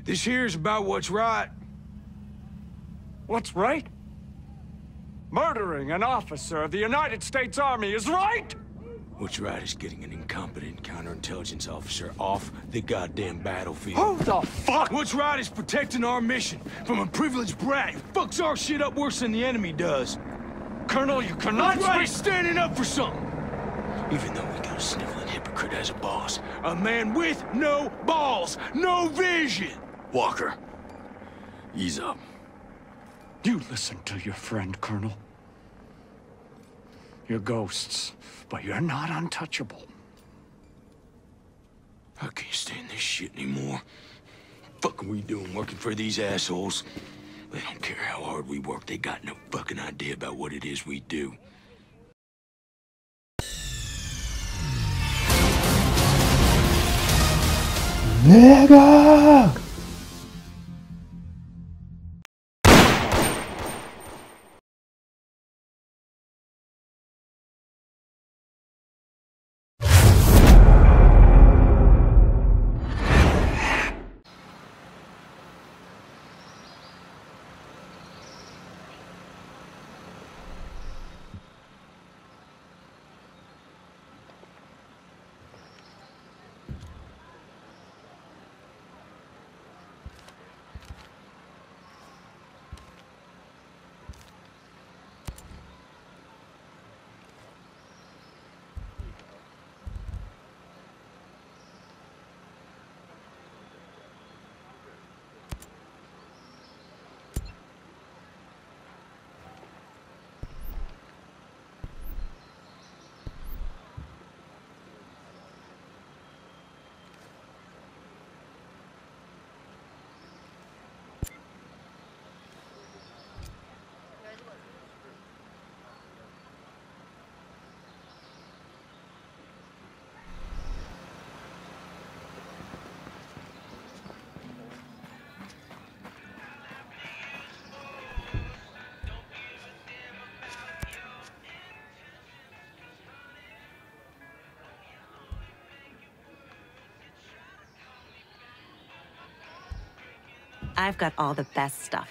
This here's about what's right. What's right? Murdering an officer of the United States Army is right? What's right is getting an incompetent counterintelligence officer off the goddamn battlefield. Who the fuck? What's right is protecting our mission from a privileged brat who fucks our shit up worse than the enemy does. Colonel, you cannot What's right speak- is standing up for something. Even though we got a sniveling hypocrite as a boss. A man with no balls, no vision. Walker, ease up. You listen to your friend, Colonel. You're ghosts, but you're not untouchable. I can't stand this shit anymore. Fuck are we doing working for these assholes? They don't care how hard we work. They got no fucking idea about what it is we do. Nigga! I've got all the best stuff.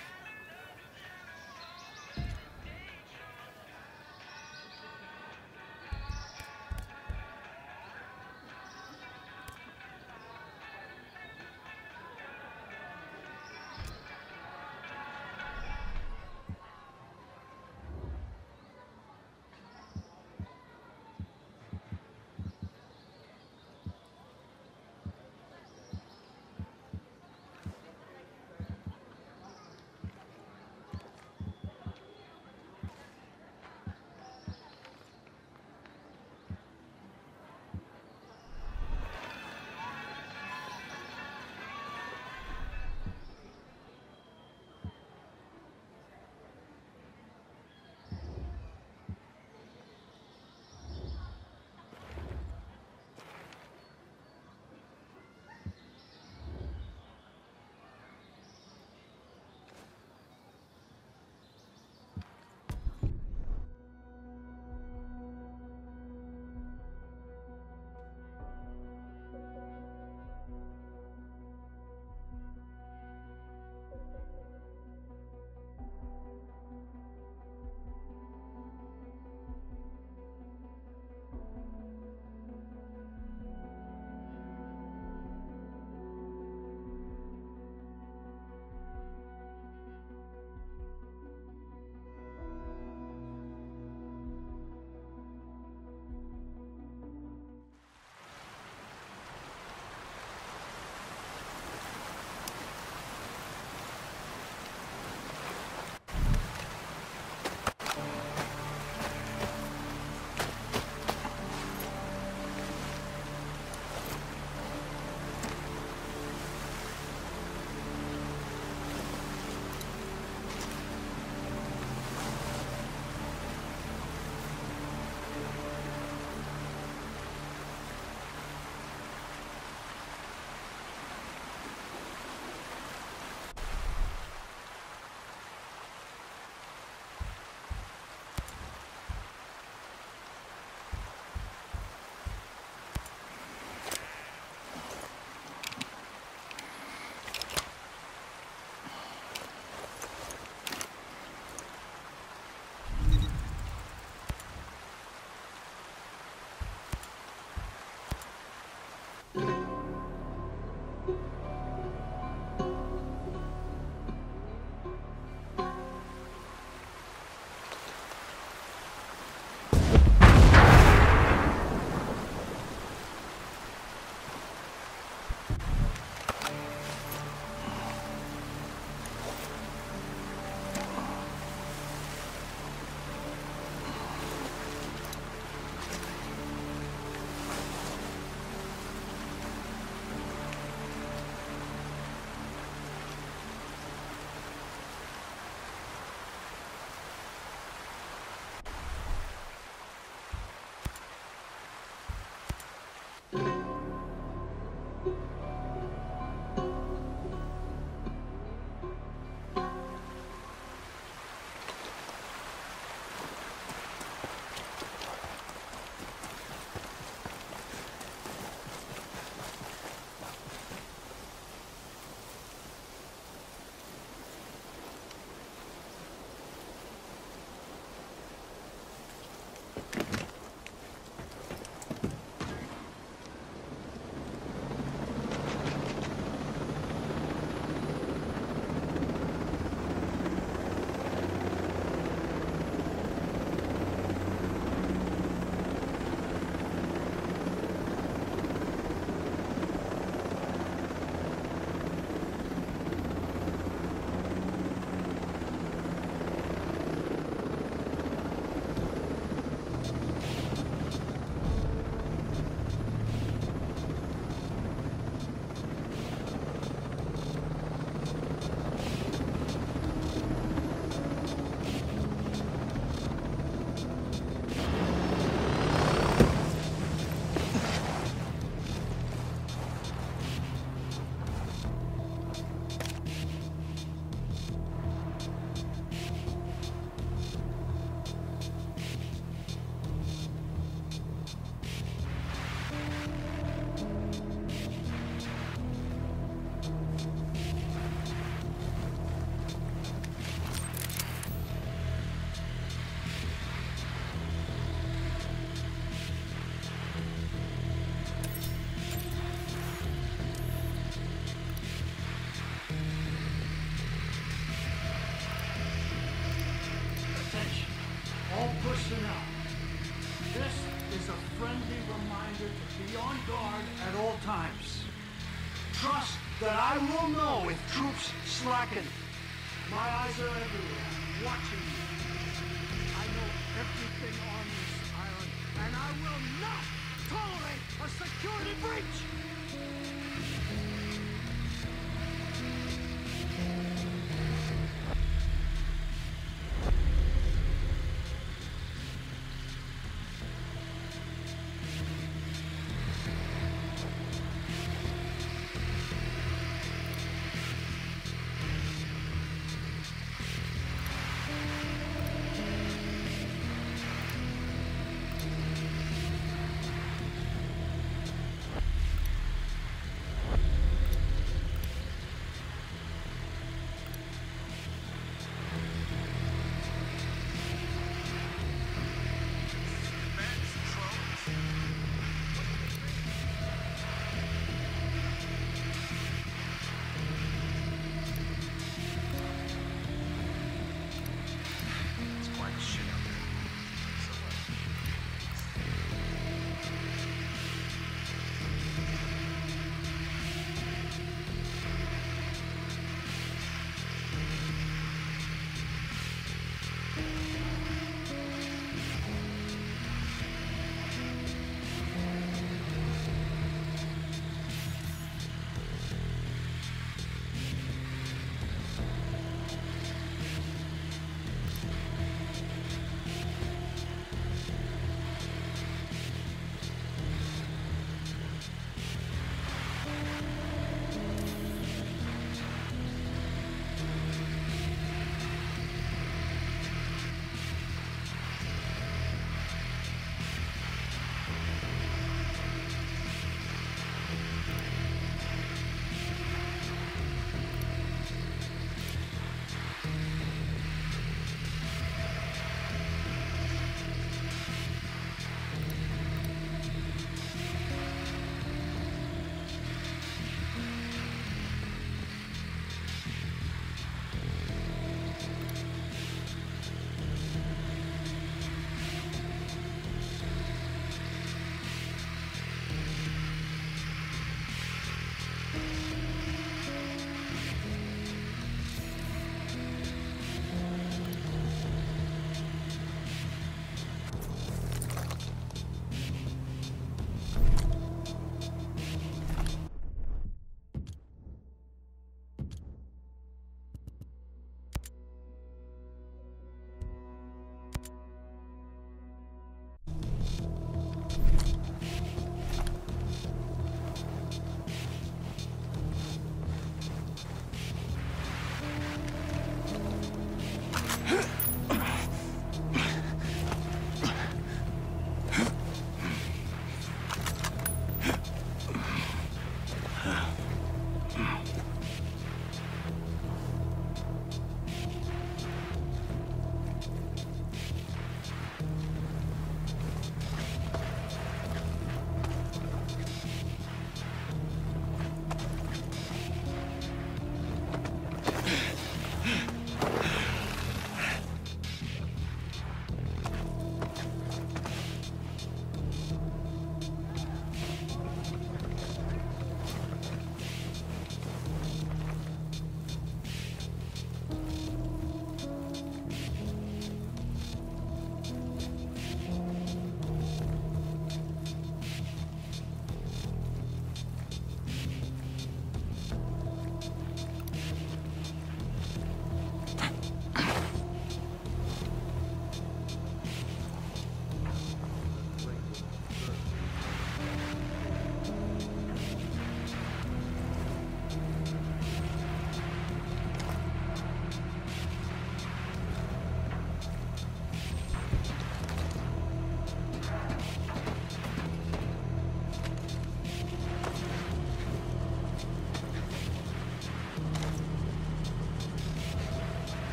Listen up. This is a friendly reminder to be on guard at all times. Trust that I will know if troops slacken. My eyes are everywhere, watching you. I know everything on this island, and I will not tolerate a security breach!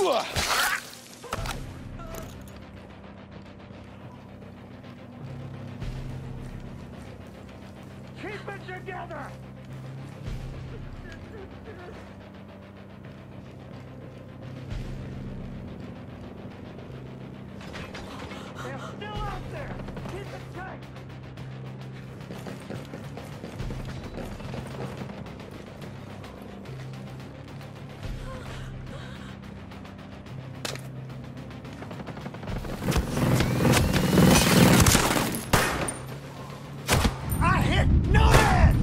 Keep it together! They're still out there! Keep it tight! I hit no man!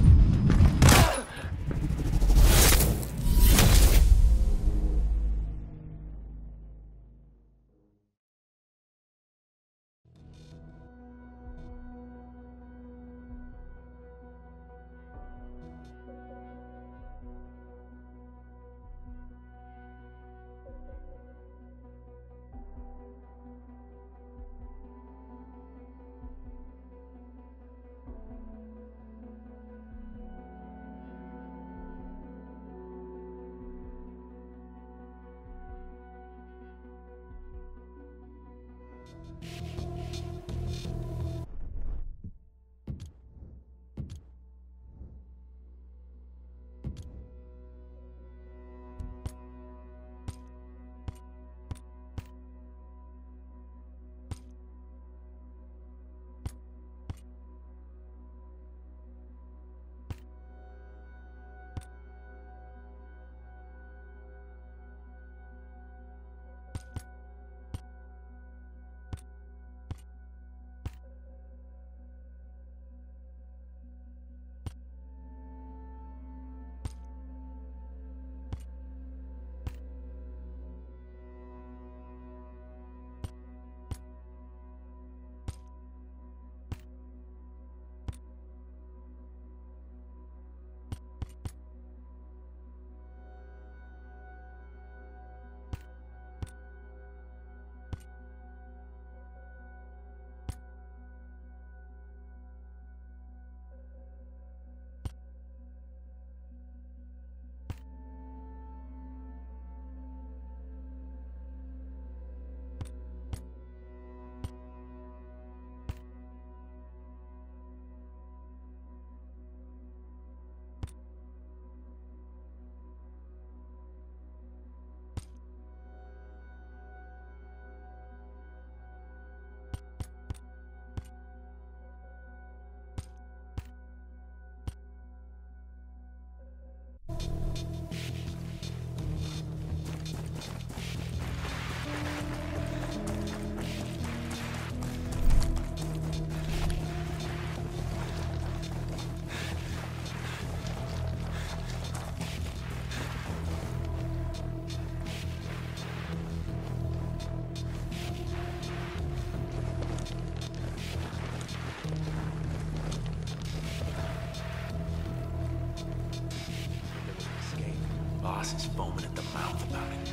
Boss is foaming at the mouth about it.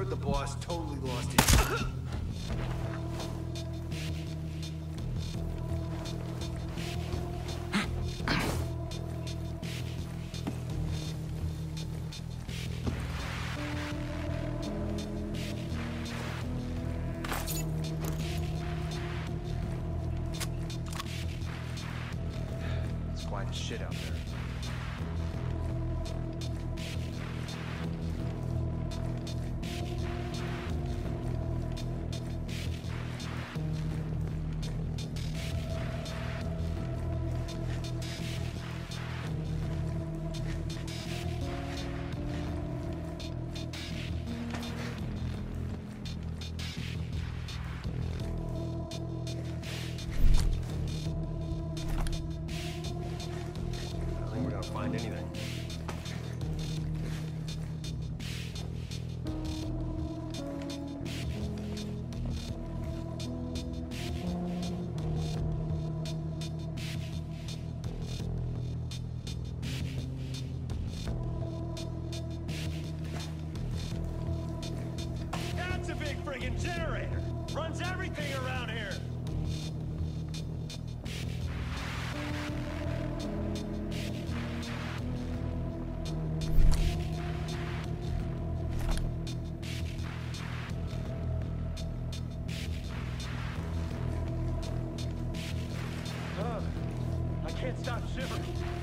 heard the boss totally lost his... It's quite a shit out there. I don't think we're gonna find anything. That's a big friggin' generator! Runs everything around here! I can't stop shivering.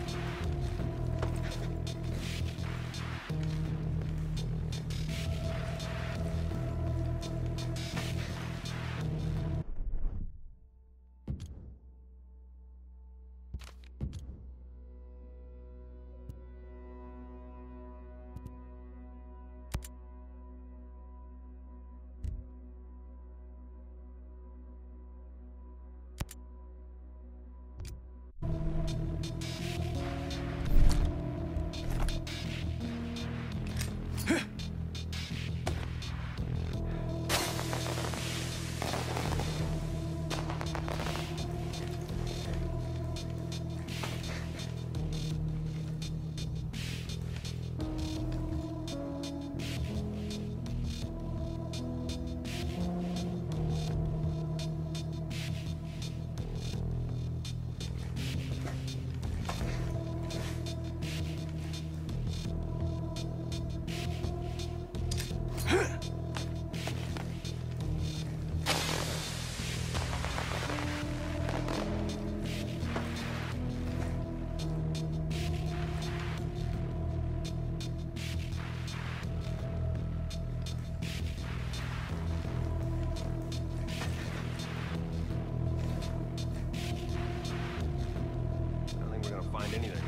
I don't think we're gonna find anything.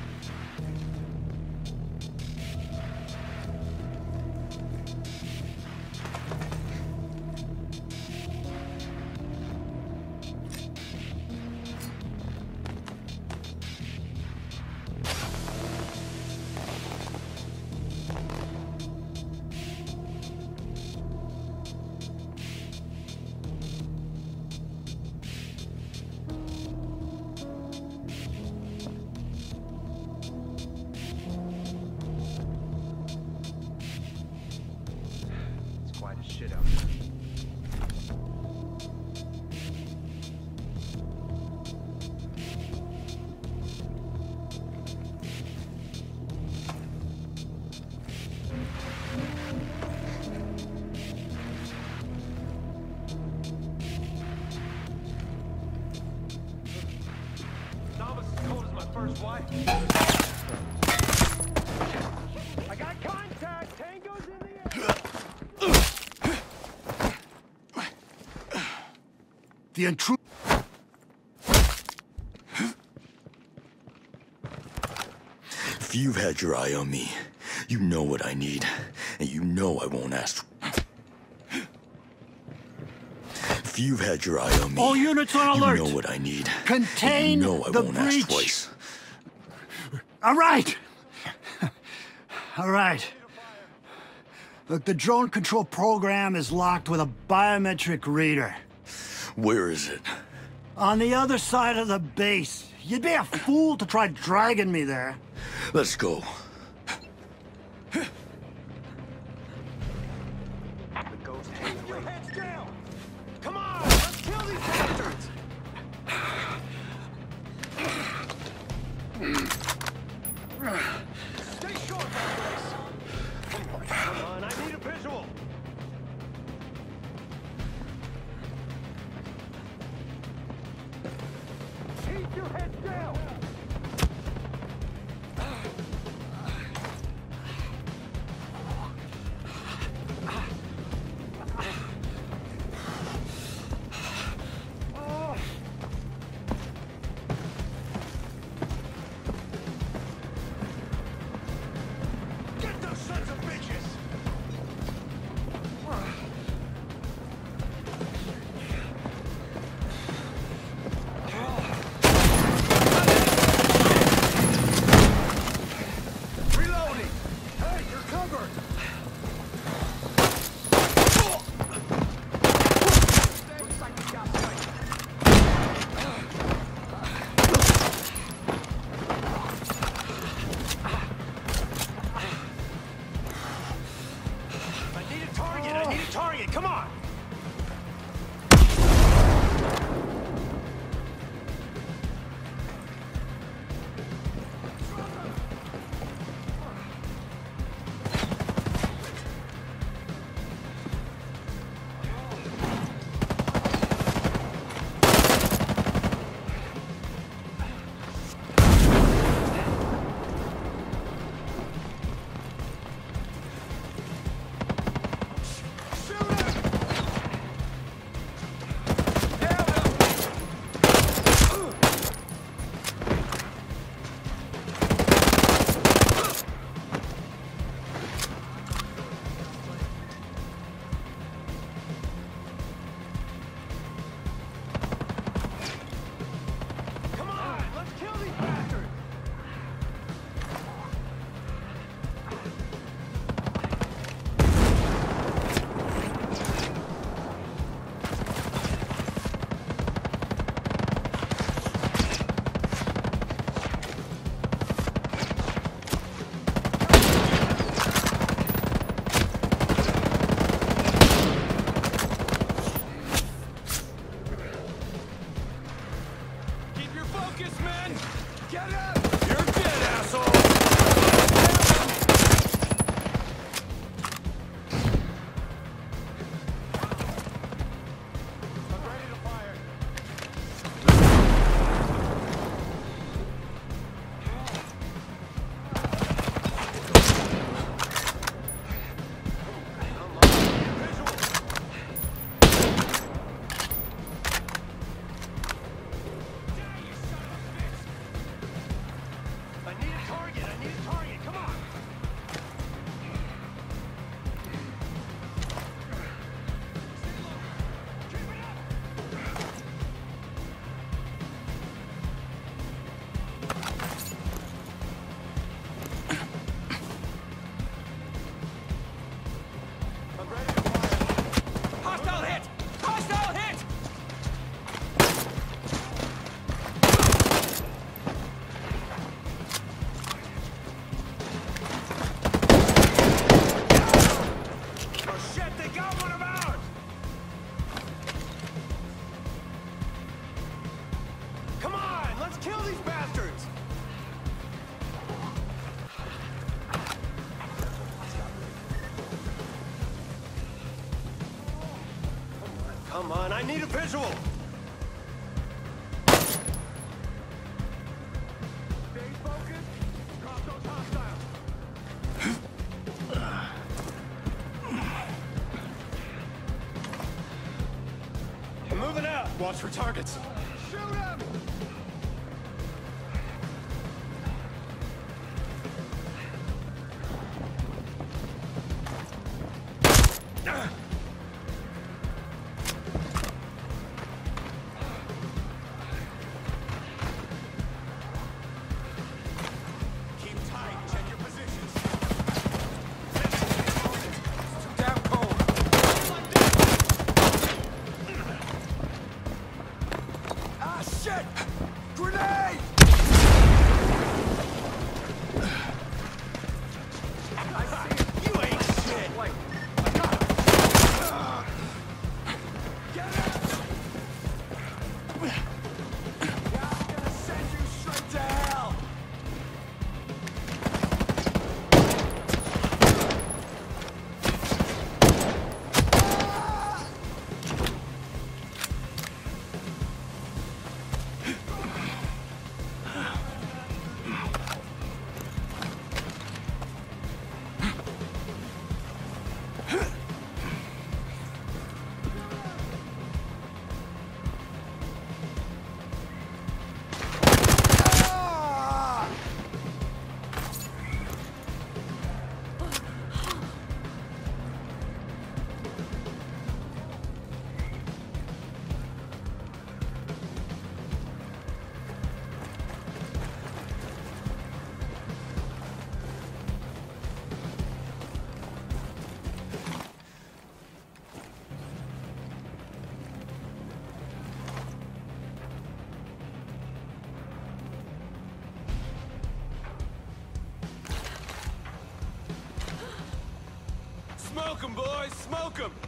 It's quite a shit out there. Thomas is cold as my first wife. I got contact! Tango's in the air! The intruder. If you've had your eye on me, you know what I need, and you know I won't ask. If you've had your eye on me, All units on alert. You know what I need. Contain and you know I the won't breach. ask twice. All right. All right. Look, the drone control program is locked with a biometric reader. Where is it? On the other side of the base. You'd be a fool to try dragging me there. Let's go. The Stay short, Grace. Come on, I need a visual. Keep your head down. Get those sons of bitches! Reloading! Hey, you're covered! Looks like we got sight. I need a target! I need a target! Come on! Come on! Let's kill these bastards! Keep your focus, men! Get up! You're dead, asshole! I'm ready to fire. I need a target! I need a target! Come on! Keep it up! I'm ready to fire. Hostile hit! Hostile hit! Oh shit, they got one of ours! Come on, let's kill these bastards! Come on, I need a visual! Stay focused, drop those hostiles! I'm moving out! Watch for targets! Shoot him! Keep tight, check your positions. It's too damn cold. Smoke 'em, boys! Smoke 'em!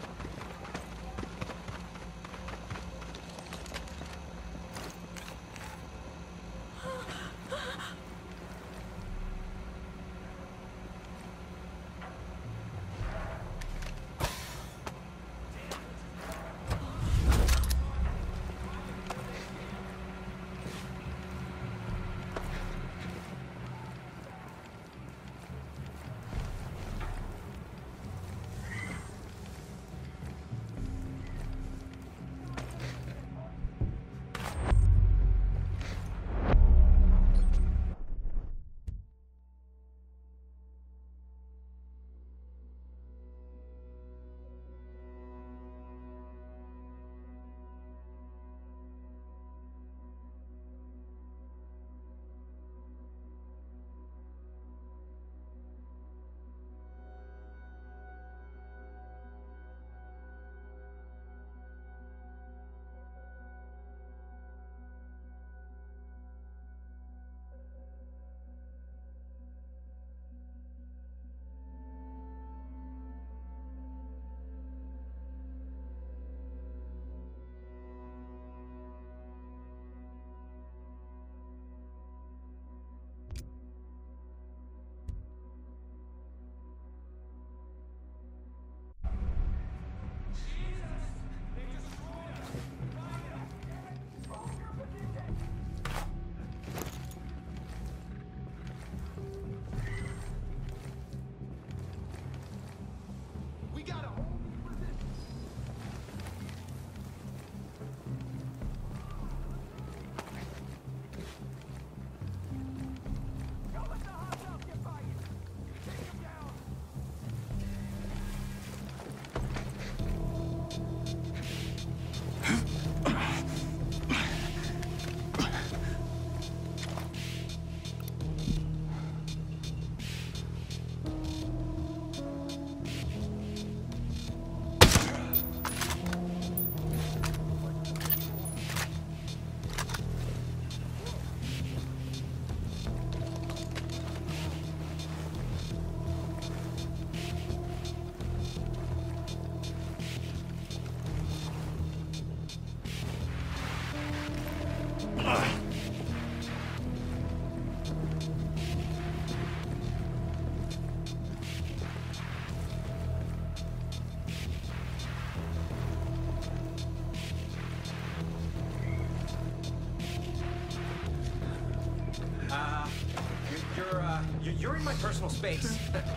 You're in my personal space.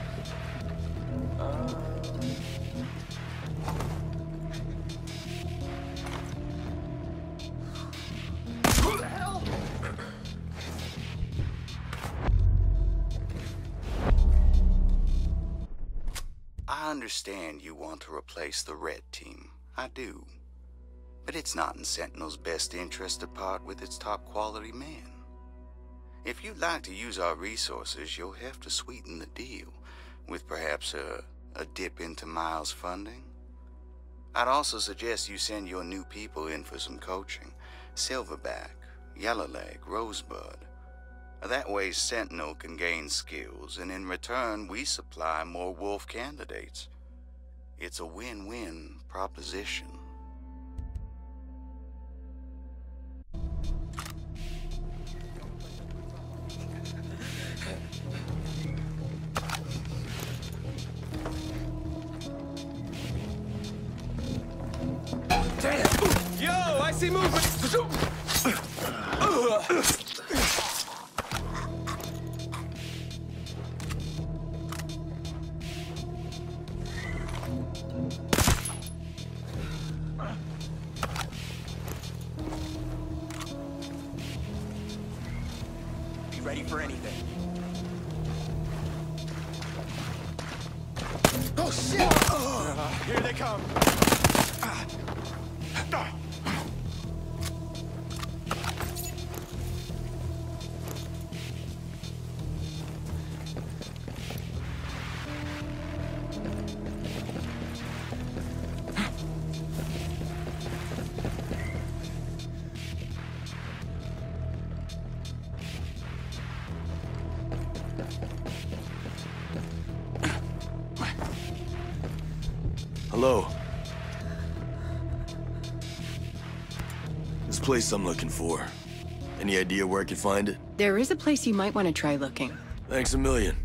Who the hell? I understand you want to replace the Red Team. I do. But it's not in Sentinel's best interest to part with its top quality men. If you'd like to use our resources, you'll have to sweeten the deal with perhaps a dip into Miles' funding. I'd also suggest you send your new people in for some coaching. Silverback, Yellowleg, Rosebud. That way Sentinel can gain skills, and in return we supply more Wolf candidates. It's a win-win proposition. Yo, I see movement! Be ready for anything. Oh, shit! Here they come. Hello. This place I'm looking for. Any idea where I can find it? There is a place you might want to try looking. Thanks a million.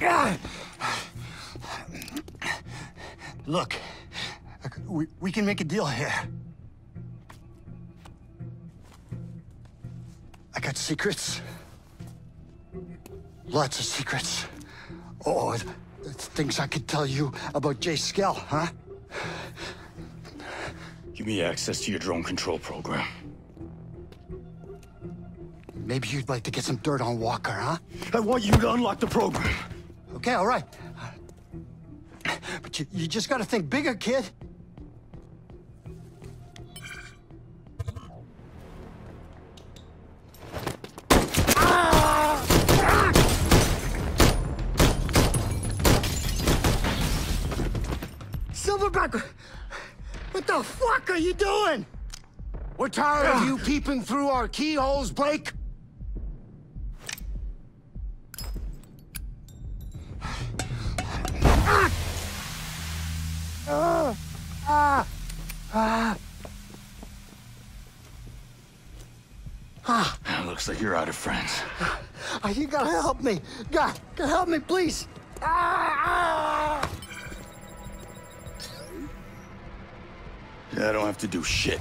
Look, we can make a deal here. I got secrets. Lots of secrets. Oh, it's things I could tell you about Jay Skell, huh? Give me access to your drone control program. Maybe you'd like to get some dirt on Walker, huh? I want you to unlock the program. Okay, all right. But you just gotta think bigger, kid. Silverback, what the fuck are you doing? We're tired of you peeping through our keyholes, Blake. Looks like you're out of friends. You gotta help me. God, help me, please. I don't have to do shit.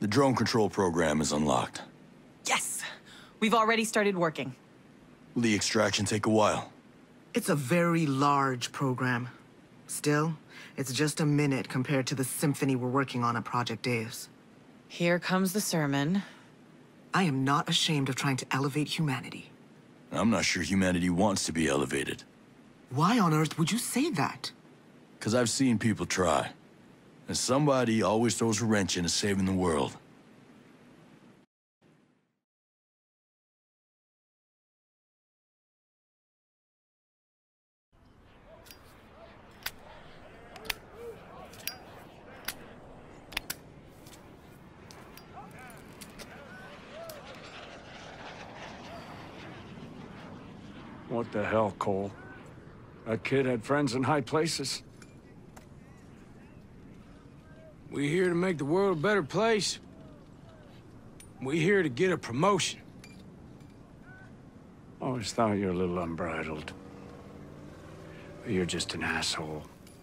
The drone control program is unlocked. Yes! We've already started working. Will the extraction take a while? It's a very large program. Still, it's just a minute compared to the symphony we're working on at Project Deus. Here comes the sermon. I am not ashamed of trying to elevate humanity. I'm not sure humanity wants to be elevated. Why on earth would you say that? Because I've seen people try. And somebody always throws a wrench into saving the world. What the hell, Cole? That kid had friends in high places. We here to make the world a better place. We here to get a promotion. Always thought you were a little unbridled. But you're just an asshole.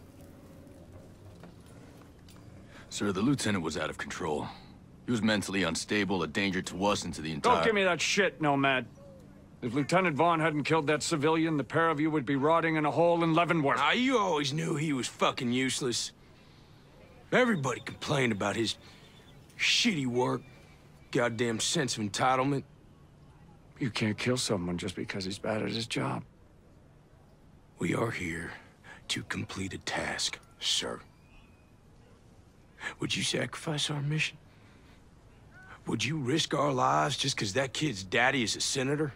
Sir, the lieutenant was out of control. He was mentally unstable, a danger to us and to the entire... Don't give me that shit, Nomad. If Lieutenant Vaughn hadn't killed that civilian, the pair of you would be rotting in a hole in Leavenworth. Ah, you always knew he was fucking useless. Everybody complained about his shitty work, goddamn sense of entitlement. You can't kill someone just because he's bad at his job. We are here to complete a task, sir. Would you sacrifice our mission? Would you risk our lives just because that kid's daddy is a senator?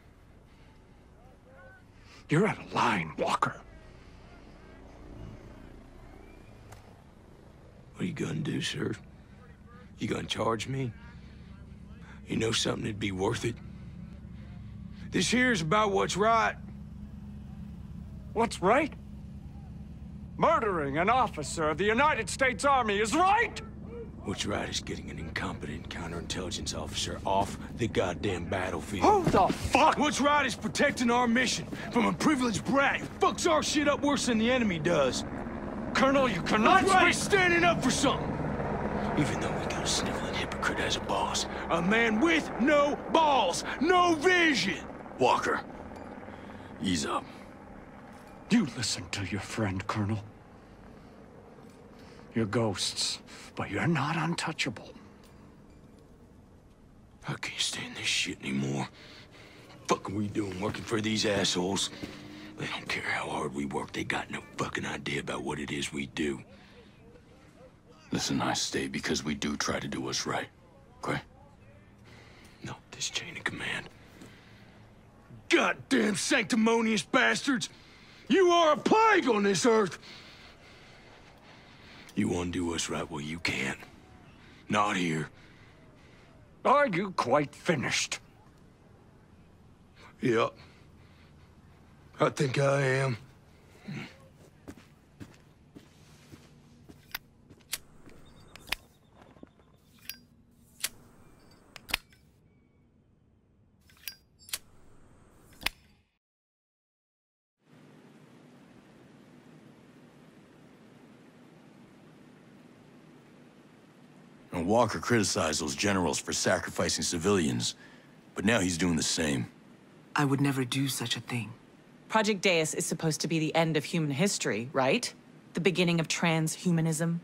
You're out of line, Walker. What are you gonna do, sir? You gonna charge me? You know something that'd be worth it? This here's about what's right. What's right? Murdering an officer of the United States Army is right! What's right is getting an incompetent counterintelligence officer off the goddamn battlefield. Who the fuck? What's right is protecting our mission from a privileged brat who fucks our shit up worse than the enemy does. Colonel, you cannot What's right speak! is standing up for something. Even though we got a sniveling hypocrite as a boss. A man with no balls, no vision. Walker, ease up. You listen to your friend, Colonel. You're ghosts, but you're not untouchable. I can't stand this shit anymore. Fuck are we doing working for these assholes? They don't care how hard we work. They got no fucking idea about what it is we do. Listen, I stay because we do try to do what's right, okay? No, this chain of command. Goddamn sanctimonious bastards! You are a plague on this earth! You want to do what's right? Well, you can't. Not here. Are you quite finished? Yep. I think I am. And Walker criticized those generals for sacrificing civilians, but now he's doing the same. I would never do such a thing. Project Deus is supposed to be the end of human history, right? The beginning of transhumanism.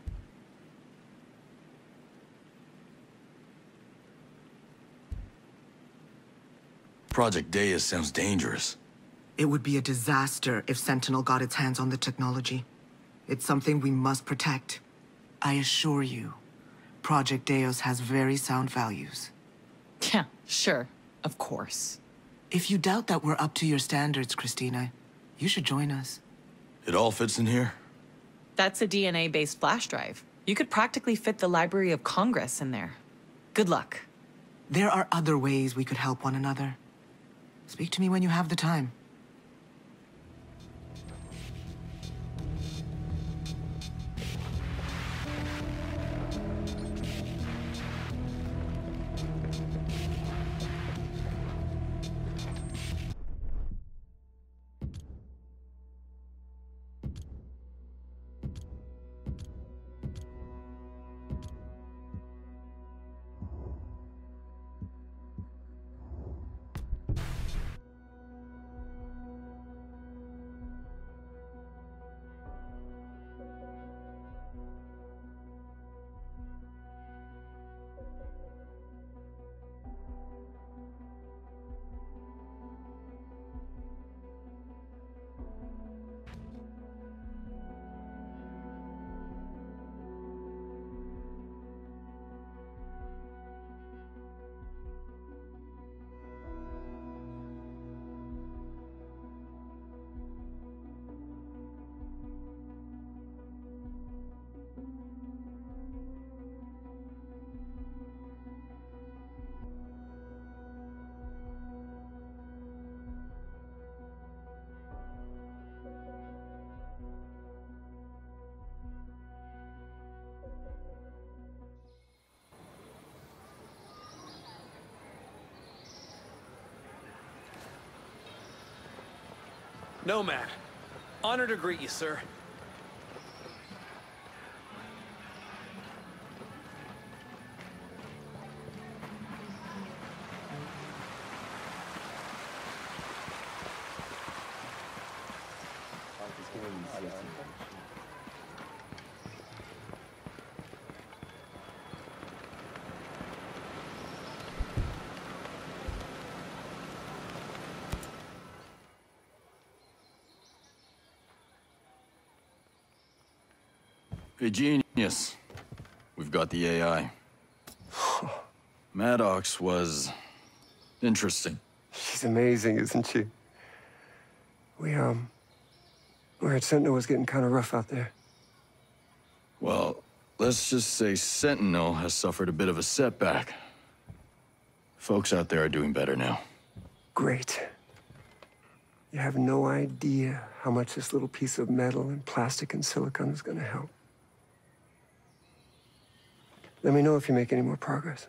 Project Deus sounds dangerous. It would be a disaster if Sentinel got its hands on the technology. It's something we must protect. I assure you, Project Deus has very sound values. Yeah, sure. Of course. If you doubt that we're up to your standards, Christina, you should join us. It all fits in here? That's a DNA-based flash drive. You could practically fit the Library of Congress in there. Good luck. There are other ways we could help one another. Speak to me when you have the time. Nomad. Honor to greet you, sir. Hey, genius. We've got the AI. Maddox was... interesting. She's amazing, isn't she? We're at Sentinel was getting kind of rough out there. Well, let's just say Sentinel has suffered a bit of a setback. Folks out there are doing better now. Great. You have no idea how much this little piece of metal and plastic and silicon is going to help. Let me know if you make any more progress.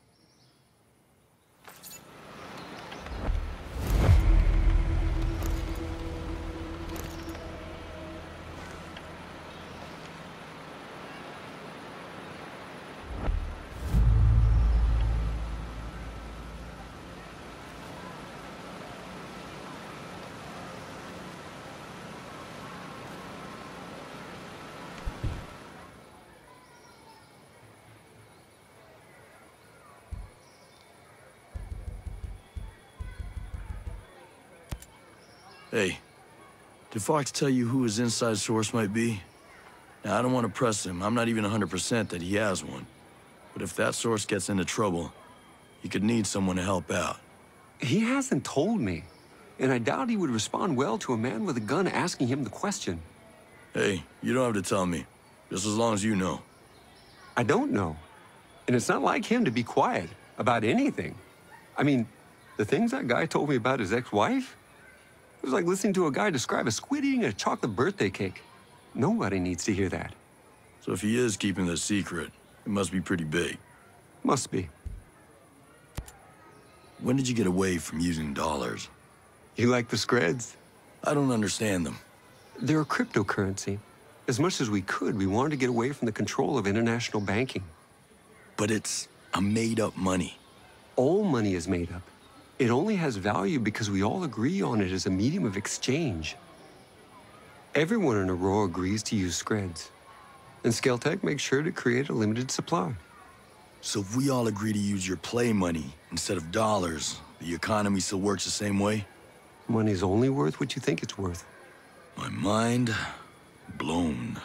Hey, did Fox tell you who his inside source might be? Now, I don't want to press him. I'm not even 100% that he has one. But if that source gets into trouble, he could need someone to help out. He hasn't told me, and I doubt he would respond well to a man with a gun asking him the question. Hey, you don't have to tell me, just as long as you know. I don't know. And it's not like him to be quiet about anything. I mean, the things that guy told me about his ex-wife, it was like listening to a guy describe a squid eating a chocolate birthday cake. Nobody needs to hear that. So if he is keeping the secret, it must be pretty big. Must be. When did you get away from using dollars? You like the Screds? I don't understand them. They're a cryptocurrency. As much as we could, we wanted to get away from the control of international banking. But it's a made-up money. All money is made up. It only has value because we all agree on it as a medium of exchange. Everyone in Aurora agrees to use Screds. And Skeltec makes sure to create a limited supply. So if we all agree to use your play money instead of dollars, the economy still works the same way? Money's only worth what you think it's worth. My mind blown.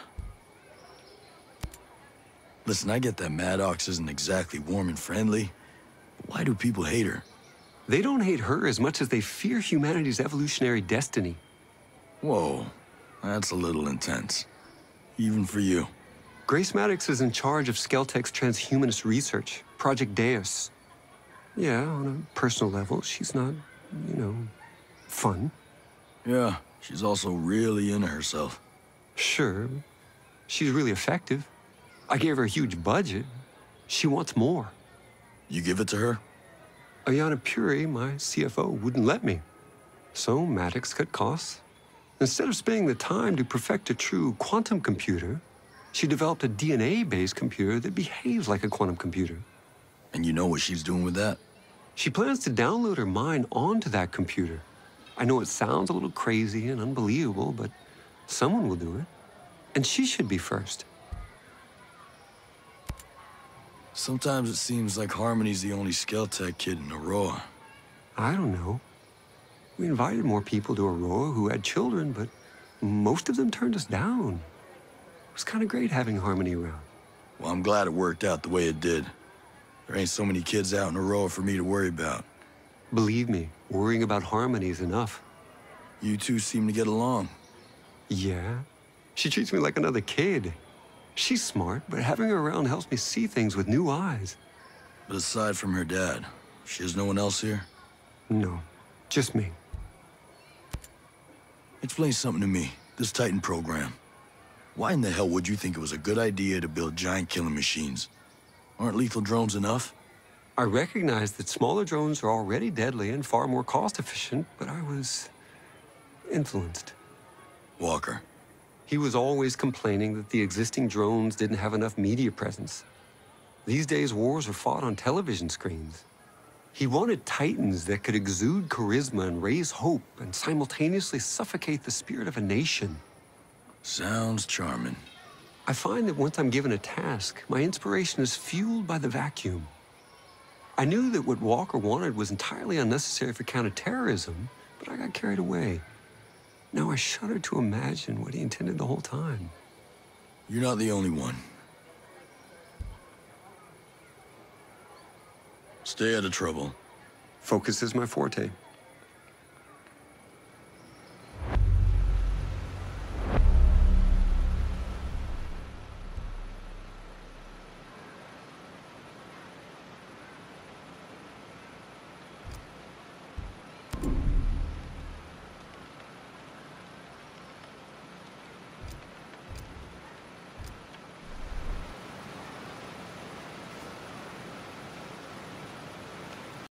Listen, I get that Maddox isn't exactly warm and friendly, but why do people hate her? They don't hate her as much as they fear humanity's evolutionary destiny. Whoa, that's a little intense. Even for you. Grace Maddox is in charge of Skeltec's transhumanist research, Project Deus. Yeah, on a personal level, she's not, fun. Yeah, she's also really into herself. Sure, she's really effective. I gave her a huge budget. She wants more. You give it to her? Ayana Puri, my CFO, wouldn't let me. So Maddox cut costs. Instead of spending the time to perfect a true quantum computer, she developed a DNA-based computer that behaves like a quantum computer. And you know what she's doing with that? She plans to download her mind onto that computer. I know it sounds a little crazy and unbelievable, but someone will do it. And she should be first. Sometimes it seems like Harmony's the only Skeltec kid in Aurora. I don't know. We invited more people to Aurora who had children, but most of them turned us down. It was kind of great having Harmony around. Well, I'm glad it worked out the way it did. There ain't so many kids out in Aurora for me to worry about. Believe me, worrying about Harmony is enough. You two seem to get along. Yeah. She treats me like another kid. She's smart, but having her around helps me see things with new eyes. But aside from her dad, she has no one else here? No, just me. Explain something to me, this Titan program. Why in the hell would you think it was a good idea to build giant killing machines? Aren't lethal drones enough? I recognize that smaller drones are already deadly and far more cost-efficient, but I was influenced. Walker. He was always complaining that the existing drones didn't have enough media presence. These days, wars are fought on television screens. He wanted titans that could exude charisma and raise hope and simultaneously suffocate the spirit of a nation. Sounds charming. I find that once I'm given a task, my inspiration is fueled by the vacuum. I knew that what Walker wanted was entirely unnecessary for counterterrorism, but I got carried away. Now I shudder to imagine what he intended the whole time. You're not the only one. Stay out of trouble. Focus is my forte.